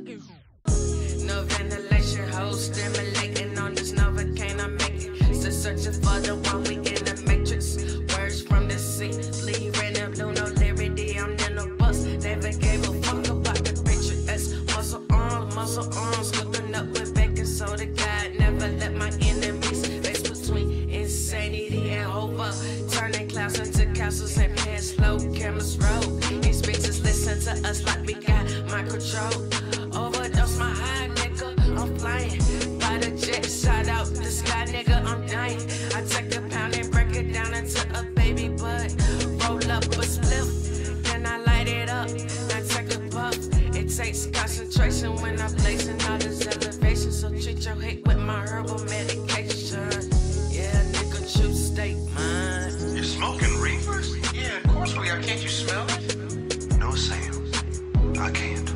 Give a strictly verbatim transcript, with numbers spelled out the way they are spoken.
No ventilation, hole stimulating on this Novocaine, I make it. Still searching for the one we in the matrix. Words from the sea, leave red and blue, no liberty, I'm in a bus. Never gave a fuck about the picture. That's muscle arms, muscle arms, cooking up with baking soda. God never let my enemies face between insanity and hope. Turning clouds into castles and paying slow cameras roll. These bitches listen to us like we got my control. Overdose my high, nigga, I'm flying by the jet, shot out the sky, nigga, I'm dying. I take a pound and break it down into a baby bud. Roll up a spliff, then I light it up, then take a puff. It takes concentration when I'm blazing all this elevation. So treat your hate with my herbal medication. Yeah, nigga, choose state mine. You're smoking reefers? Yeah, of course we are. Can't you smell it? No, Sam, I can't.